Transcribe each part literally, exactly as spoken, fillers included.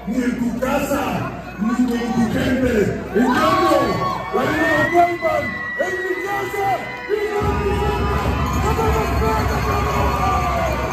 ni en tu casa, ni con tu gente. ¿Entiendes? ¡La vida no vuelvan! ¡En mi casa! ¡Y con mi gente! ¡No me respetan, cabrón!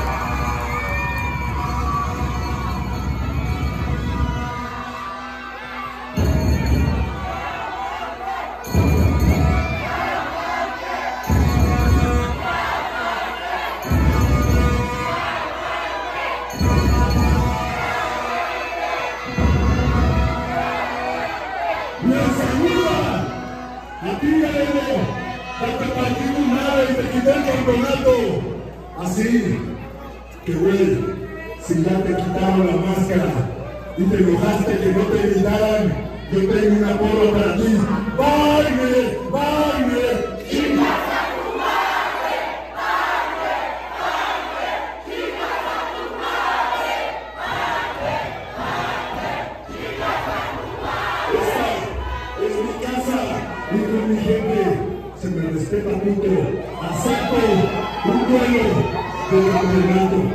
El campeonato. Así que, güey, si ya te quitaron la máscara y te enojaste que no te gritaran, yo tengo una porra para ti. ¡Baile! ¡Baile! ¡Chingas a tu madre! ¡Baile! ¡Baile! ¡Chingas a tu madre! ¡Baile! ¡Baile! ¡Chingas a tu madre! Esta es mi casa y con mi gente. Se me respeta mucho, acepto un duelo de campeonato.